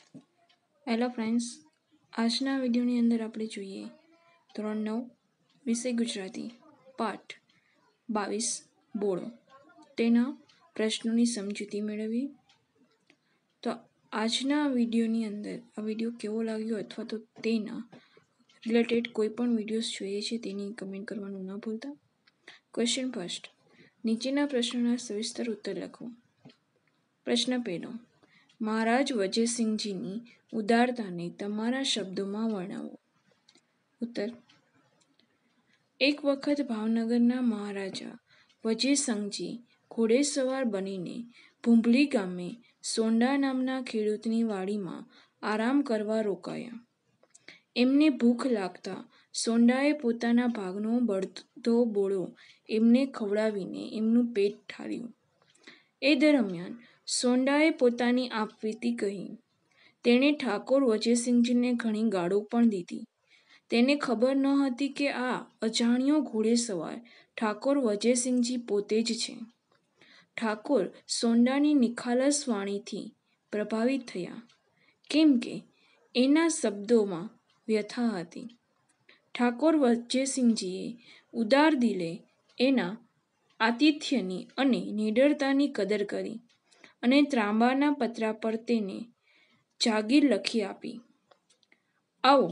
Hello friends, આજના વિડીયોની અંદર આપણે જોઈએ ધોરણ 9 વિષય ગુજરાતી પાઠ 22 બોડો તેના પ્રશ્નોની સમજૂતી મેળવી. તો આજના વિડીયોની અંદર આ વિડીયો કેવો લાગ્યો અથવા તો તેના રિલેટેડ કોઈ પણ વિડીયોઝ જોઈએ છે તેની કમેન્ટ કરવાનું ન ભૂલતા. ક્વેશ્ચન ફર્સ્ટ, નીચેના પ્રશ્નોના સવિસ્તર ઉત્તર લખો. પ્રશ્ન પહેલો, મહારાજ વજયસિંહજીની ઉદારતાને તમારા શબ્દોમાં વર્ણવો. ઉત્તર, એક વખત ભાવનગરના મહારાજા વજયસિંહજી ઘોડેસવાર બનીને ભૂંભલી ગામે સોંડા નામના ખેડૂતની વાડીમાં આરામ કરવા રોકાયા. એમને ભૂખ લાગતા સોંડાએ પોતાના ભાગનો બળદો બોળો એમને ખવડાવીને એમનું પેટ ઠાર્યું. એ દરમિયાન સોંડાએ પોતાની આપવીતી કહી. તેણે ઠાકોર વજયસિંહજીને ઘણી ગાળો પણ દીધી. તેને ખબર ન હતી કે આ અજાણ્યો ઘોડેસવાર ઠાકોર વજયસિંહજી પોતે જ છે. ઠાકોર સોંડાની નિખાલસ વાણીથી પ્રભાવિત થયા, કેમ કે એના શબ્દોમાં વ્યથા હતી. ઠાકોર વજયસિંહજીએ ઉદાર દિલે એના આતિથ્યની અને નિડરતાની કદર કરી અને ત્રાંબાના પતરા પર તેને જાગીર લખી આપી. આવો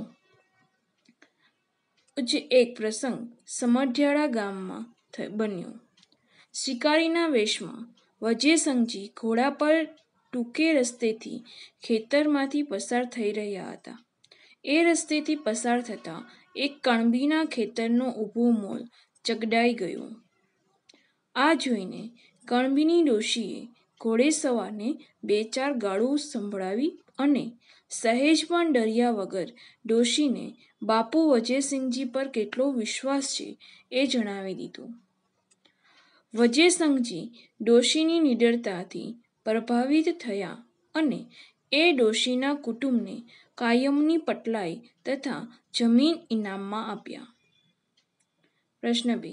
જ એક પ્રસંગ સમઢિયાળા ગામમાં બન્યો. શિકારીના વેશમાં વજયસિંહજી ઘોડા પર ટૂંકે રસ્તેથી ખેતરમાંથી પસાર થઈ રહ્યા હતા. એ રસ્તેથી પસાર થતાં એક કણબીના ખેતરનો ઊભો મોલ ચગડાઈ ગયો. આ જોઈને કણબીની ડોશીએ ઘોડેસવારને બે ચાર ગાળો સંભળાવી અને સહેજ પણ ડર્યા વગર ડોશીને બાપુ વજયસિંહજી પર કેટલો વિશ્વાસ છે એ જણાવી દીધું. વજયસિંહજી ડોશીની નિડરતાથી પ્રભાવિત થયા અને એ ડોશીના કુટુંબને કાયમની પટલાઈ તથા જમીન ઇનામમાં આપ્યા. પ્રશ્ન 2,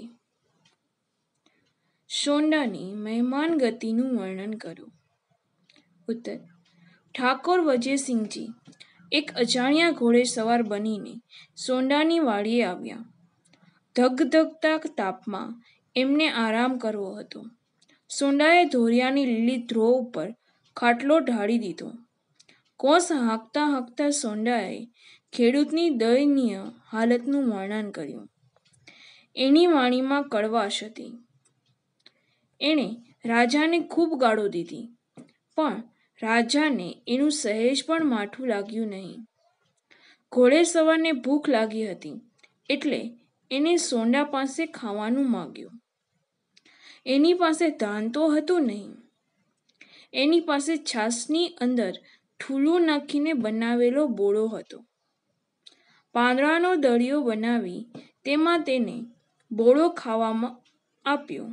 સોંડાની મહેમાનગતિનું વર્ણન કરો. ઉત્તર, ઠાકોર વજયસિંહજી એક અજાણ્યા ઘોડેસવાર બનીને સોંડાની વાડીએ આવ્યા. ધગધગતા તાપમાં એમને આરામ કરવો હતો. સોંડાએ ધોરિયાની લીલી ધ્રો ઉપર ખાટલો ઢાળી દીધો. કોસ હાંકતા હાંકતા સોંડાએ ખેડૂતની દયનીય હાલતનું વર્ણન કર્યું. એની વાણીમાં કડવાશ હતી. એણે રાજાને ખૂબ ગાળો દીધી, પણ રાજાને એનું સહેજ પણ માઠું લાગ્યું નહીં. ઘોડેસવારને ભૂખ લાગી હતી એટલે એણે સોંડા પાસે ખાવાનું માંગ્યું. એની પાસે ધાન તો હતું નહીં. એની પાસે છાશની અંદર ઠૂલું નાખીને બનાવેલો બોળો હતો. પાંદડાનો દળિયો બનાવી તેમાં તેને બોળો ખાવામાં આપ્યો.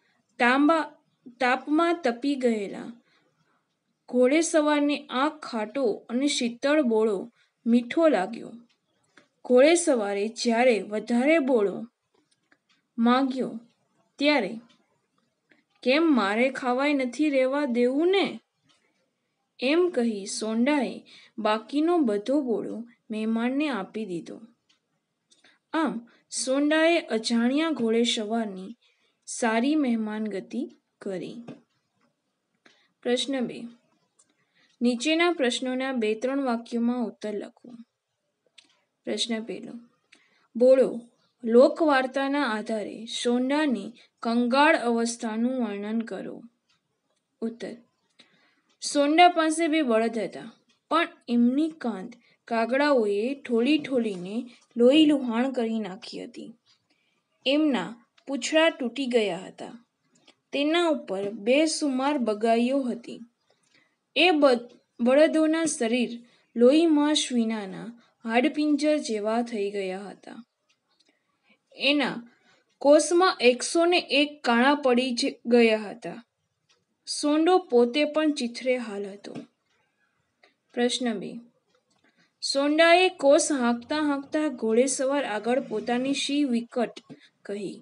તાપમાં તપી ગયેલા ઘોડેસવારને આ ખાટો અને શીતળ બોળો મીઠો લાગ્યો. ઘોડેસવારે જ્યારે વધારે બોળો માંગ્યો ત્યારે, કેમ મારે ખાવાય નથી રહેવા દેવું ને? એમ કહી સોંડાએ બાકીનો બધો બોળો મહેમાનને આપી દીધો. આમ સોંડાએ અજાણ્યા ઘોડેસવારની સારી મહેમાનગતિ કરી. પ્રશ્ન 2, નીચેના પ્રશ્નોના 2-3 વાક્યોમાં ઉત્તર લખો. પ્રશ્ન પહેલો, બોળો લોકવાર્તાના આધારે સોંડાની કંગાળ અવસ્થાનું વર્ણન કરો. ઉત્તર, સોંડા પાસે 2 બળદ હતા, પણ એમની કાંધ કાગડાઓએ ઠોલી-ઠોલીને લોહી-લુહાણ કરી નાખી હતી. એમના પૂંછડા તૂટી ગયા હતા. તેના ઉપર 2 સુમાર બગાઈઓ હતી. એ બળદોના શરીર લોહી-માંસ વિનાના હાડપિંજર જેવા થઈ ગયા હતા. એના કોષમાં 101 કાણા પડી ગયા હતા. સોંડો પોતે પણ ચીથરે હાલ હતો. પ્રશ્ન 2, સોંડાએ કોસ હાંકતા હાંકતા ઘોડેસવાર આગળ પોતાની શી વિકટ કહી.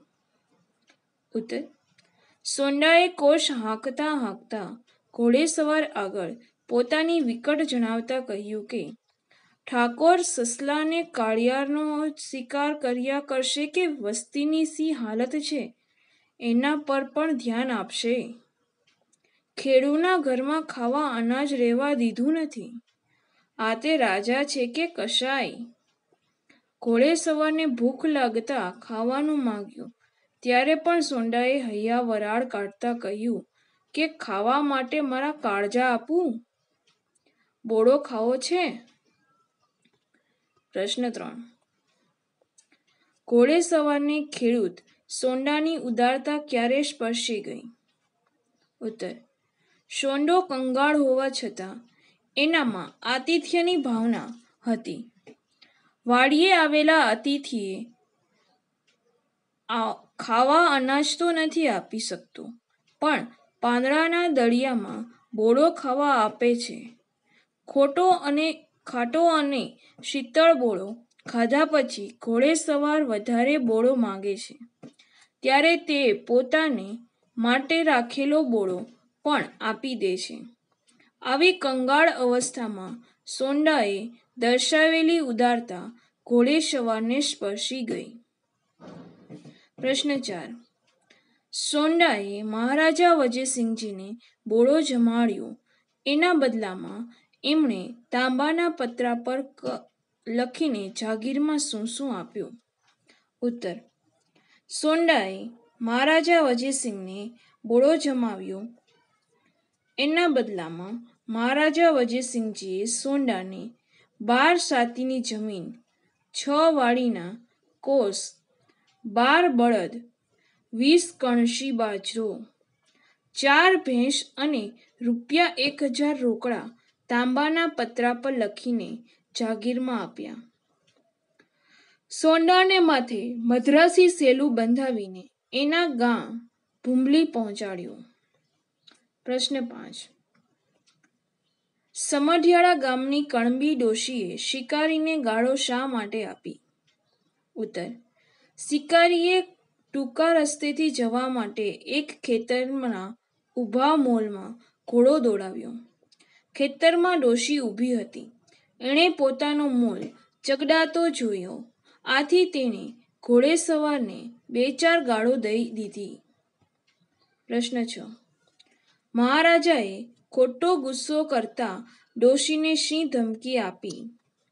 ઉત્તર, સોંડાએ કોસ હાંકતા હાંકતા ઘોડેસવાર આગળ પોતાની વિકટ જણાવતા કહ્યું કે ઠાકોર સસલાને કાળિયારનો શિકાર કર્યા કરશે કે વસ્તીની સી હાલત છે એના પર પણ ધ્યાન આપશે. ખેડૂના ઘરમાં ખાવા અનાજ રહેવા દીધું નથી. આ તે રાજા છે કે કસાઈ? ઘોડેસવારને ભૂખ લાગતા ખાવાનું માંગ્યું ત્યારે પણ સોંડાએ હૈયા વરાળ કાઢતા કહ્યું કે ખાવા માટે મારા કાળજા આપું? બોળો ખાવો છે? પ્રશ્ન 3. ઘોડેસવારને ખેડૂત સોંડાની ઉદારતા ક્યારે સ્પર્શી ગઈ? ઉત્તર. સોંડો કંગાળ હોવા છતાં એનામાં આતિથ્યની ભાવના હતી. વાડીએ આવેલા અતિથિએ ખાવા અનાજ તો નથી આપી શકતો, પણ પાંદડાના દળિયામાં બોળો ખાવા આપે છે. ખાટો અને શીતળ બોળો ખાધા પછી ઘોડેસવાર વધારે બોળો માંગે છે ત્યારે તે પોતાને માટે રાખેલો બોળો પણ આપી દે છે. આવી કંગાળ અવસ્થામાં સોંડાએ દર્શાવેલી ઉદારતા ઘોડેસવારને સ્પર્શી ગઈ. પ્રશ્ન 4. સોંડાએ મહારાજા વજયસિંહજીને બોળો જમાડ્યો એના બદલામાં એમણે તાંબાના પતરા પર લખીને જાગીરમાં શું શું આપ્યું? ઉત્તર. સોંડાએ મહારાજા વજયસિંહને બોળો જમાવ્યો એના બદલામાં મહારાજા વજયસિંહજીએ સોંડાને 12 સાતીની જમીન, 6 વાડીના કોષ, 12 બળદ, 20 કણસી બાજરો, 4 ભેંસ અને રૂ1,000 રોકડા તાંબાના પતરા પર લખીને જાગીરમાં આપ્યા. સોંડાને માથે મદ્રાસી સેલું બંધાવીને એના ગામ ભૂમલી પહોંચાડ્યો. પ્રશ્ન 5. સમઢિયાળા ગામની કણબી ડોશીએ શિકારીને ગાળો શા માટે આપી? ઉત્તર. શિકારીએ ટૂંકા રસ્તેથી જવા માટે એક ખેતરના ઊભા મોલમાં ઘોડો દોડાવ્યો. ખેતરમાં ડોશી ઊભી હતી. એણે પોતાનો મોલ ચગડાતો જોયો. આથી તેણે ઘોડેસવારને 2-4 ગાળો દઈ દીધી. પ્રશ્ન 6. મહારાજાએ ખોટો ગુસ્સો કરતા ડોશીને શી ધમકી આપી?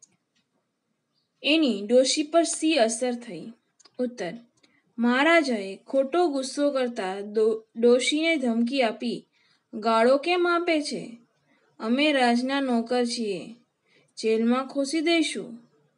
એની ડોશી પર શી અસર થઈ? ઉત્તર. મહારાજાએ ખોટો ગુસ્સો કરતા ડોશીને ધમકી આપી, ગાળો કેમ આપે છે? અમે રાજના નોકર છીએ, જેલમાં ખોસી દઈશું.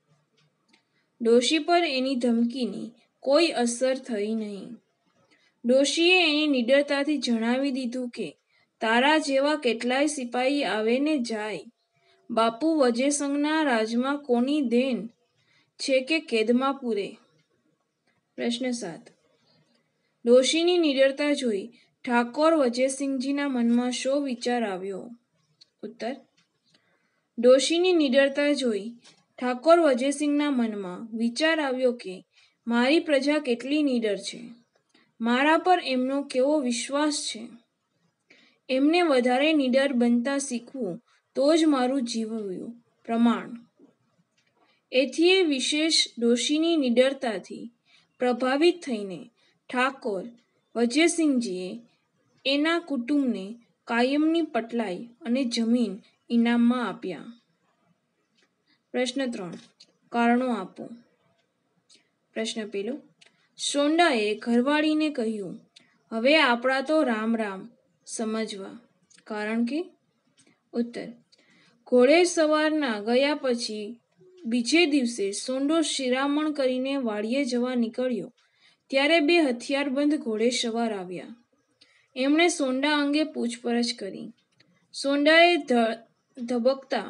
ડોશી પર એની ધમકીની કોઈ અસર થઈ નહીં. ડોશીએ એને નિડરતાથી જણાવી દીધું કે તારા જેવા કેટલાય સિપાહી આવે ને જાય. બાપુ વજયસંઘના રાજમાં કોની દેન છે કે કેદમાં પૂરે? પ્રશ્ન 7. ડોશીની નિડરતા જોઈ ઠાકોર વજયસિંહજીના મનમાં શો વિચાર આવ્યો? ઉત્તર. ડોશીની નિડરતા જોઈ ઠાકોર વજયસિંહના મનમાં વિચાર આવ્યો કે મારી પ્રજા કેટલી નિડર છે, મારા પર એમનો કેવો વિશ્વાસ છે. એમને વધારે નિડર બનતા શીખવું તો જ મારું જીવવું પ્રમાણ. એથીએ વિશેષ ડોશીની નિડરતાથી પ્રભાવિત થઈને ઠાકોર વજયસિંહજીએ એના કુટુંબને કાયમની પટલાઈ અને જમીન ઇનામમાં આપ્યા. પ્રશ્ન 3. કારણો આપો. પ્રશ્ન 1. સોંડાએ ઘરવાળીને કહ્યું, હવે આપણા તો રામ રામ સમજવા, કારણ કે? ઉત્તર. ઘોડેસવારના ગયા પછી બીજે દિવસે સોંડો શિરામણ કરીને વાડીએ જવા નીકળ્યો ત્યારે 2 હથિયારબંધ ઘોડેસવાર આવ્યા. એમણે સોંડા અંગે પૂછપરછ કરી. સોંડાએ ધબકતા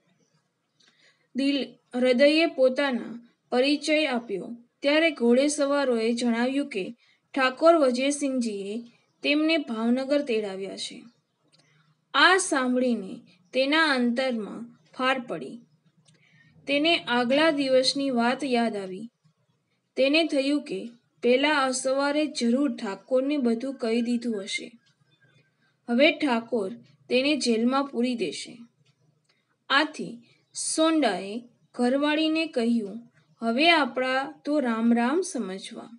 હૃદયે પોતાના પરિચય આપ્યો ત્યારે ઘોડેસવારોએ જણાવ્યું કે ઠાકોર વજયસિંહજીએ તેમને ભાવનગર તેડાવ્યા છે. આ સાંભળીને તેના અંતરમાં ફાર પડી. તેને આગલા દિવસની વાત યાદ આવી. તેને થયું કે પેલા અસવારે જરૂર ઠાકોરને બધું કહી દીધું હશે. હવે ઠાકોર તેને જેલમાં પૂરી દેશે. આથી સોંડાએ ઘરવાળીને કહ્યું, હવે આપણા તો રામ રામ સમજવા.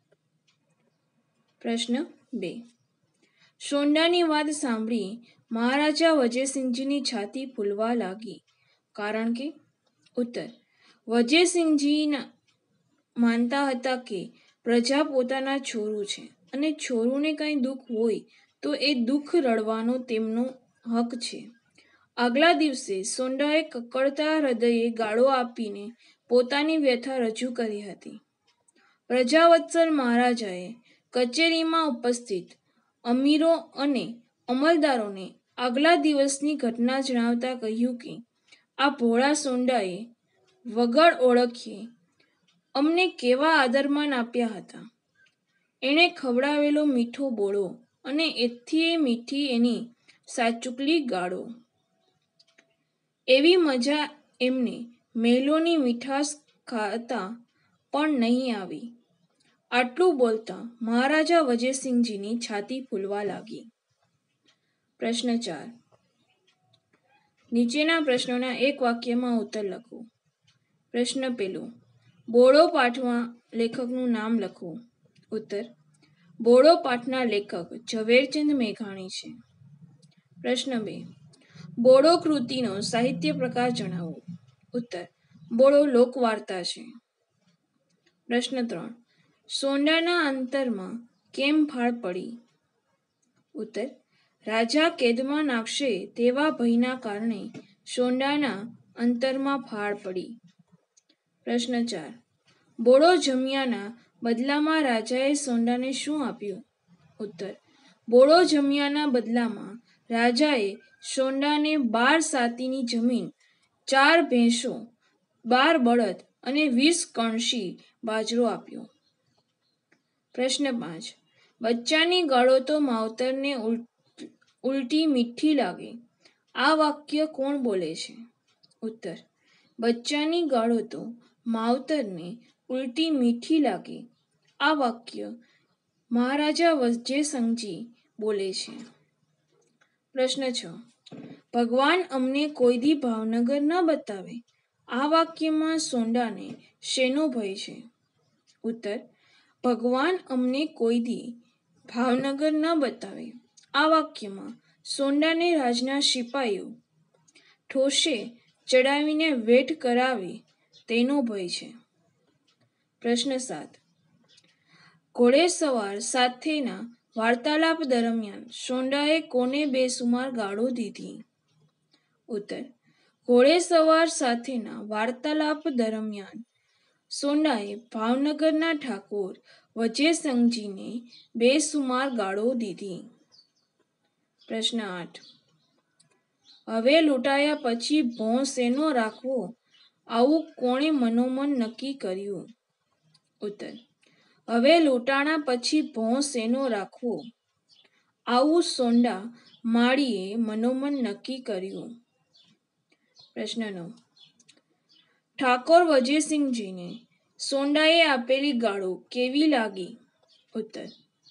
પ્રશ્ન 2. સોંડાની વાત સાંભળી મહારાજા વજયસિંહજીની છાતી ફૂલવા લાગી. કારણ કે? ઉત્તર. વજયસિંહજી માનતા હતા કે પ્રજા પોતાના છોરું છે અને છોરુને કંઈ દુઃખ હોય તો એ દુઃખ રડવાનો તેમનો હક છે. આગલા દિવસે સોંડાએ કકળતા હૃદયે ગાળો આપીને પોતાની વ્યથા રજૂ કરી હતી. પ્રજાવત્સલ મહારાજાએ કચેરીમાં ઉપસ્થિત અમીરો અને અમલદારોને આગલા દિવસની ઘટના જણાવતા કહ્યું કે આ ભોળા સોંડાએ વગર ઓળખીએ અમને કેવા આદરમાન આપ્યા હતા. એણે ખવડાવેલો મીઠો બોળો અને એથી મીઠી એની સાચુકલી ગાળો. એવી મજા એમને મહેલોની મીઠાશ ખાતા પણ નહીં આવી. આટલું બોલતા મહારાજા વજયસિંહજીની છાતી ફૂલવા લાગી. પ્રશ્ન 4. નીચેના પ્રશ્નોના એક વાક્યમાં ઉત્તર લખો. પ્રશ્ન 1. બોળો પાઠમાં લેખકનું નામ લખો. ઉત્તર. બોળો પાઠના લેખક ઝવેરચંદ મેઘાણી છે. પ્રશ્ન 2. બોળો કૃતિનો સાહિત્ય પ્રકાર જણાવો. ઉત્તર. બોળો લોકવાર્તા છે. પ્રશ્ન 3. સોંડાના અંતરમાં કેમ ફાળ પડી. ઉત્તર. રાજા કેદમાં નાખશે તેવા ભયના કારણે સોંડાના અંતરમાં ફાળ પડી. પ્રશ્ન 4. બોળો જમ્યાના બદલામાં રાજાએ સોંડાને શું આપ્યું. ઉત્તર. બોળો જમ્યાના બદલામાં રાજાએ સોંડાને 12 સાતીની જમીન, 4 ભેંસો, 12 બળદ અને 20 કણશી બાજરો આપ્યો. પ્રશ્ન 5. બચ્ચાની ગાળો તો માવતરને ઉલટી મીઠી લાગે. આ વાક્ય કોણ બોલે છે. ઉત્તર. બચ્ચાની ગાળો તો માવતરને ઉલટી મીઠી લાગે. આ વાક્ય મહારાજા વજયસિંહજી બોલે છે. પ્રશ્ન 6. ભગવાન અમને કોઈ દી ભાવનગર ન બતાવે. આ વાક્યમાં સોંડાને શેનો ભય છે. ઉત્તર. ભગવાન અમને કોઈ દી ભાવનગર ન બતાવે. આ વાક્યમાં સોંડાને રાજના સિપાઈઓ ઠોસે ચડાવીને વેઠ કરાવે તેનો ભય છે. પ્રશ્ન 7. ઘોડેસવાર સાથેના વાર્તાલાપ દરમિયાન સોંડાએ કોને બેસુમાર ગાળો દીધી. ઉત્તર. ઘોડેસવાર સાથેના વાર્તાલાપ દરમિયાન સોંડાએ ભાવનગરના ઠાકોર વજયસિંહજીને બેસુમાર ગાળો દીધી. પ્રશ્ન 8. હવે લૂંટાયા પછી ભોં શેનો રાખવો આવું કોણે મનોમન નક્કી કર્યું. ઉત્તર. હવે લૂંટાણા પછી ભોં શેનો રાખવો આવું સોંડા માળીએ મનોમન નક્કી કર્યું. પ્રશ્ન 9. ઠાકોર વજયસિંહજીને સોંડાએ આપેલી ગાળો કેવી લાગી. ઉત્તર.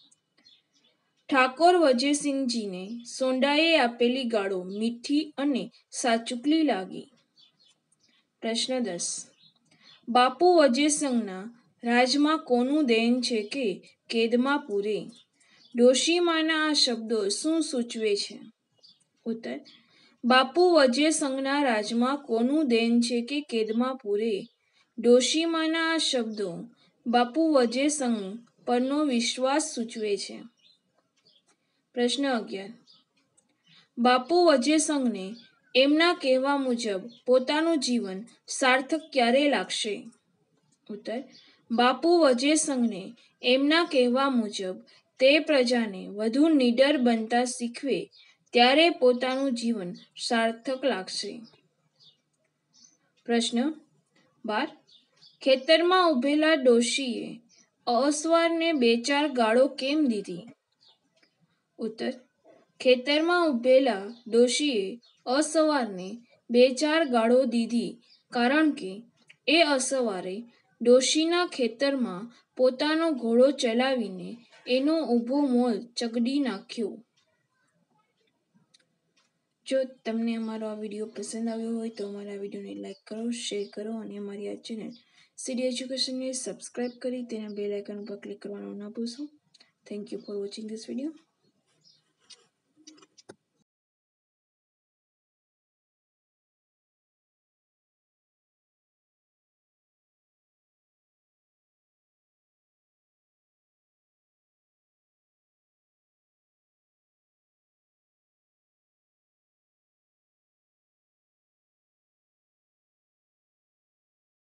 ઠાકોર વજયસિંહજીને સોંડાએ આપેલી ગાળો મીઠી અને સાચુકલી લાગી. પ્રશ્ન 10. બાપુ વજયસિંહના રાજમાં કોનું દેન છે કે કેદમાં પૂરે. ડોશીમાના આ શબ્દો શું સૂચવે છે. ઉત્તર. બાપુ વજયસિંહના રાજમાં કોનું દેન છે કે કેદમાં પૂરે. ડોશીમાના આ શબ્દો બાપુ વજયસિંહ પરનો વિશ્વાસ સૂચવે છે. પ્રશ્ન 11. બાપુ વજયસિંહને એમના કહેવા મુજબ પોતાનું જીવન સાર્થક ક્યારે લાગશે. ઉત્તર. બાપુ વજયસિંહને એમના કહેવા મુજબ તે પ્રજાને વધુ નીડર બનતા શીખવે ત્યારે પોતાનું જીવન સાર્થક લાગશે. પ્રશ્ન 12. ખેતરમાં ઊભેલા ડોશીએ અસવારને 2-4 ગાળો કેમ દીધી. ઉત્તર. ખેતરમાં ઊભેલા ડોશીએ અસવારને 2-4 ગાળો દીધી કારણ કે એ અસવારે ડોશીના ખેતરમાં પોતાનો ઘોડો ચલાવીને એનો ઊભો મોલ ચગડી નાખ્યો. જો તમને અમારો આ વિડીયો પસંદ આવ્યો હોય તો અમારા વિડીયોને લાઇક કરો, શેર કરો અને અમારી આ ચેનલ સીડી એજ્યુકેશનને સબસ્ક્રાઇબ કરી તેના બેલ આઇકન પર ક્લિક કરવાનું ન ભૂલશો. Thank you for watching this video.